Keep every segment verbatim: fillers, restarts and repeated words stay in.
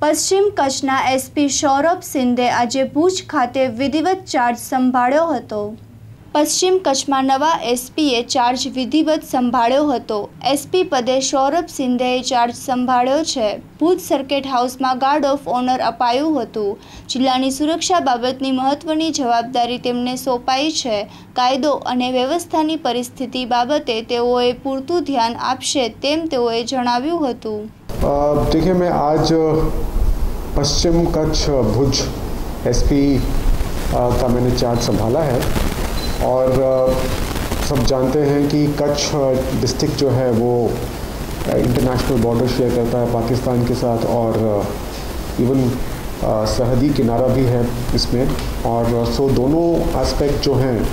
પશ્ચિમ કચ્છના એસપી સૌરભ શિંદે આજે ભુજ ખાતે વિધિવત ચાર્જ સંભાળ્યો હતો। પશ્ચિમ કચ્છમાં નવા એસપીએ ચાર્જ વિધિવત સંભાળ્યો હતો। એસપી પદે સૌરભ શિંદેએ ચાર્જ સંભાળ્યો છે। ભુજ સર્કિટ હાઉસમાં ગાર્ડ ઓફ ઓનર અપાયું હતું। જિલ્લાની સુરક્ષા બાબતની મહત્વની જવાબદારી તેમને સોંપાઈ છે। કાયદો અને વ્યવસ્થાની પરિસ્થિતિ બાબતે તેઓએ પૂરતું ध्यान આપશે તેમ તેઓએ જણાવ્યું હતું। देखिए, मैं आज पश्चिम कच्छ भुज एसपी का मैंने चार्ज संभाला है और सब जानते हैं कि कच्छ डिस्ट्रिक्ट जो है वो इंटरनेशनल बॉर्डर शेयर करता है पाकिस्तान के साथ और इवन सरहदी किनारा भी है इसमें। और सो दोनों एस्पेक्ट जो हैं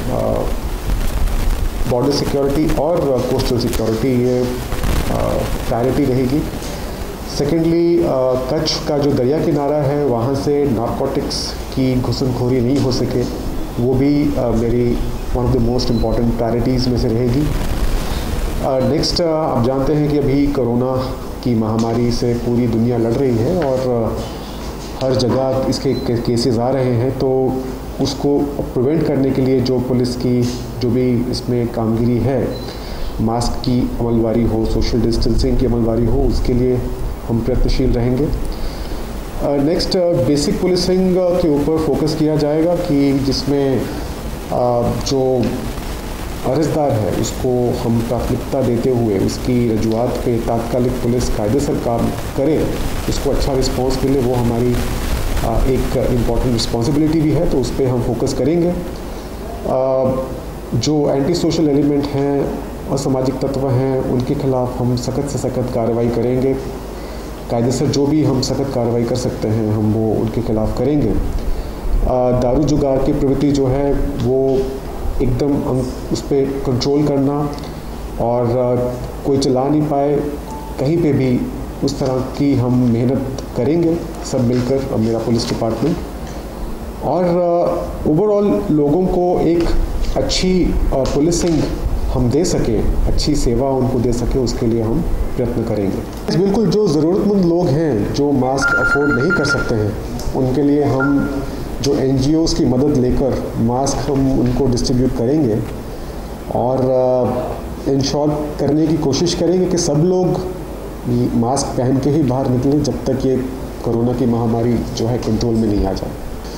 बॉर्डर सिक्योरिटी और कोस्टल सिक्योरिटी ये प्रायोरिटी रहेगी। सेकेंडली कच्छ का जो दरिया किनारा है वहाँ से नारकोटिक्स की घुसनखोरी नहीं हो सके, वो भी uh, मेरी one of the most important priorities में से रहेगी। नेक्स्ट uh, uh, आप जानते हैं कि अभी कोरोना की महामारी से पूरी दुनिया लड़ रही है और uh, हर जगह इसके केसेस आ रहे हैं, तो उसको प्रिवेंट करने के लिए जो पुलिस की जो भी इसमें कामगिरी है, मास्क की अमलवारी हो, सोशल डिस्टेंसिंग की अमलवारी हो, उसके लिए हम प्रयत्नशील रहेंगे। नेक्स्ट बेसिक पुलिसिंग के ऊपर फोकस किया जाएगा कि जिसमें uh, जो अर्जदार है उसको हम प्राथमिकता देते हुए उसकी रजुआत पे तात्कालिक पुलिस कायदेसर काम करे, उसको अच्छा रिस्पॉन्स मिले, वो हमारी uh, एक इम्पॉर्टेंट रिस्पॉन्सिबिलिटी भी है, तो उस पर हम फोकस करेंगे। uh, जो एंटी सोशल एलिमेंट हैं, असामाजिक तत्व हैं, उनके खिलाफ हम सख्त से सख्त कार्रवाई करेंगे। कायदेसर जो भी हम सख्त कार्रवाई कर सकते हैं हम वो उनके खिलाफ करेंगे। दारू जुगार की प्रवृत्ति जो है वो एकदम उस पर कंट्रोल करना और कोई चला नहीं पाए कहीं पे भी, उस तरह की हम मेहनत करेंगे सब मिलकर, मेरा पुलिस डिपार्टमेंट। और ओवरऑल लोगों को एक अच्छी पुलिसिंग हम दे सके, अच्छी सेवा उनको दे सके, उसके लिए हम प्रयत्न करेंगे। बिल्कुल जो ज़रूरतमंद लोग हैं जो मास्क अफोर्ड नहीं कर सकते हैं, उनके लिए हम जो एनजीओज़ की मदद लेकर मास्क हम उनको डिस्ट्रीब्यूट करेंगे और इंश्योर करने की कोशिश करेंगे कि सब लोग मास्क पहन के ही बाहर निकलें जब तक ये कोरोना की महामारी जो है कंट्रोल में नहीं आ जाए।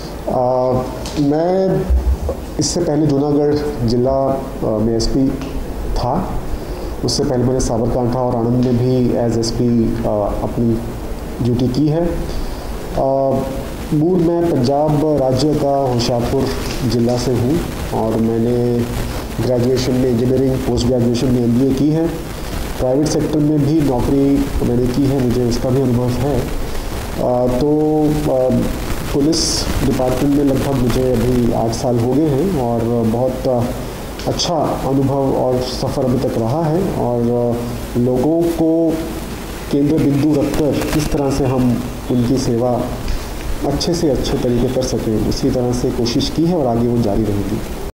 आ, मैं इससे पहले जूनागढ़ जिला में एसपी था, उससे पहले मैंने साबरकांठा और आनंद में भी एज एसपी अपनी ड्यूटी की है। मूल मैं पंजाब राज्य का होशियारपुर ज़िला से हूँ और मैंने ग्रेजुएशन में इंजीनियरिंग, पोस्ट ग्रेजुएशन में एमबीए की है। प्राइवेट सेक्टर में भी नौकरी मैंने की है, मुझे उसका भी अनुभव है। आ, तो आ, पुलिस डिपार्टमेंट में लगभग मुझे अभी आठ साल हो गए हैं और बहुत अच्छा अनुभव और सफ़र अभी तक रहा है। और लोगों को केंद्र बिंदु रखकर किस तरह से हम उनकी सेवा अच्छे से अच्छे तरीके कर सकें, उसी तरह से कोशिश की है और आगे वो जारी रहेगी।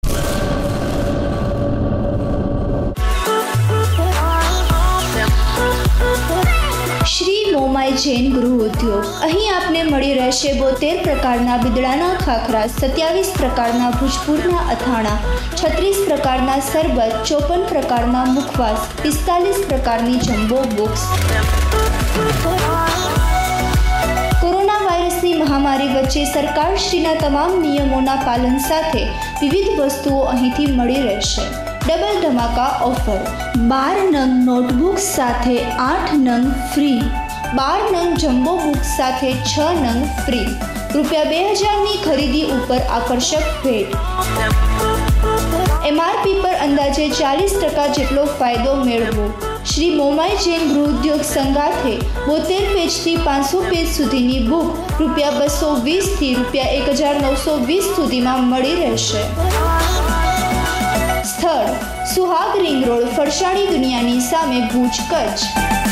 श्री मोमाई जैन गृह उद्योग અહીં આપને મળી રહેશે બોતેર પ્રકારના બીદડાના ખાખરા, સત્યાવીસ પ્રકારના ભૂજપુરના અથાણા, છત્રીસ પ્રકારના સરબત, ચોપન પ્રકારના મુખવાસ, પિસ્તાલીસ પ્રકારની જમ્બો બુક્સ। કોરોના વાયરસની મહામારી વચ્ચે સરકારશ્રીના તમામ નિયમોના પાલન સાથે વિવિધ વસ્તુઓ અહીંથી મળી રહેશે। ડબલ ધમાકા ઓફર, બાર નંગ નોટબુક્સ સાથે આઠ નંગ ફ્રી, બાર નંગ જમ્બો બુક્સ સાથે છ નંગ ફ્રી, રૂપિયા બે હજારની ખરીદી ઉપર આકર્ષક ભેટ। એમઆરપી પર અંદાજે ચાલીસ ટકા જેટલો ફાયદો મેળવો। શ્રી મોમાઈ જૈન ગૃહ ઉદ્યોગ સંગાથે બોતેર પેજથી પાંચસો પેજ સુધીની બુક રૂપિયા બસો વીસથી રૂપિયા એક હજાર નવસો વીસ સુધીમાં મળી રહેશે। સ્થળ સુહાગ રિંગ રોડ, ફરસાણી દુનિયાની સામે, ભુજ, કચ્છ।